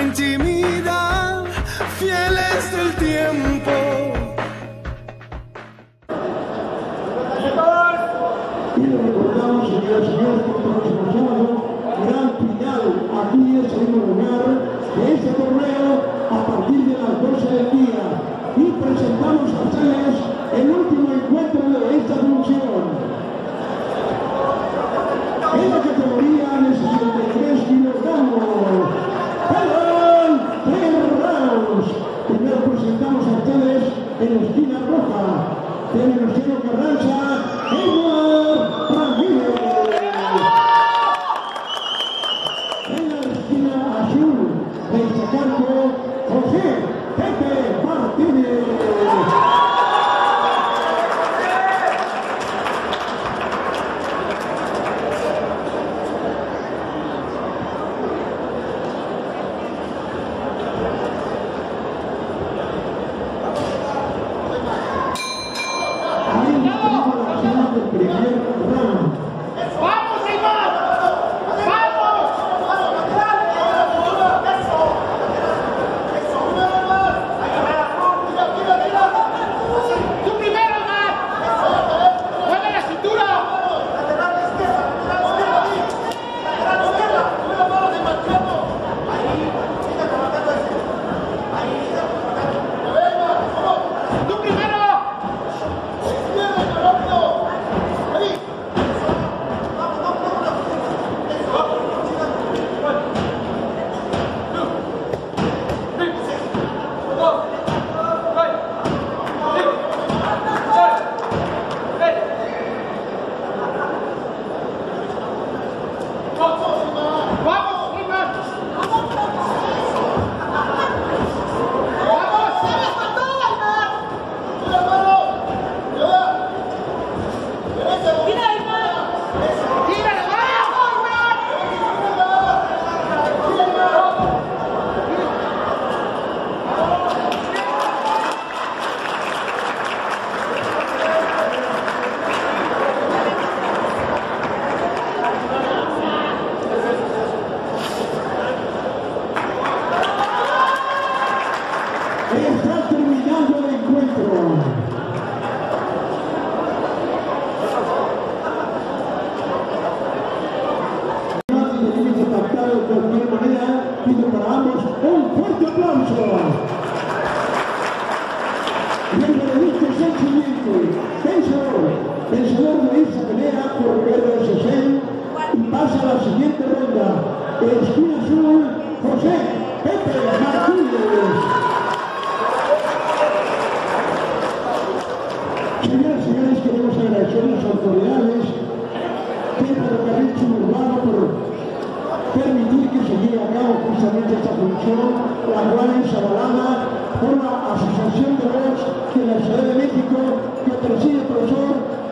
intimidad, fieles del tiempo. Y lo recordamos, señores y señores, por el próximo sábado, gran final aquí en el segundo lugar de este torneo a partir de las 12 del día. Y presentamos a ustedes el último encuentro de esta función. En la categoría de 63 kilogramos, ¡perdón! 3 rounds. Primero presentamos a ustedes en la esquina roja de Venustiano Carranza, Edward Ramírez. En la esquina azul de Zacarco, José Pepe Martínez. Está terminando el encuentro. Tenemos que pactar de cualquier manera, pido para ambos un fuerte aplauso. Y el veredicto es el siguiente: vencedor de esta pelea por RSC y pasa a la siguiente ronda. Esquina azul, José Pepe Martínez. Señoras y señores, queremos agradecer a las autoridades de Ferrocarril Suburbano por permitir que se lleve a cabo justamente esta función, la cual es avalada por la Asociación de Box de la Ciudad de México, que preside el profesor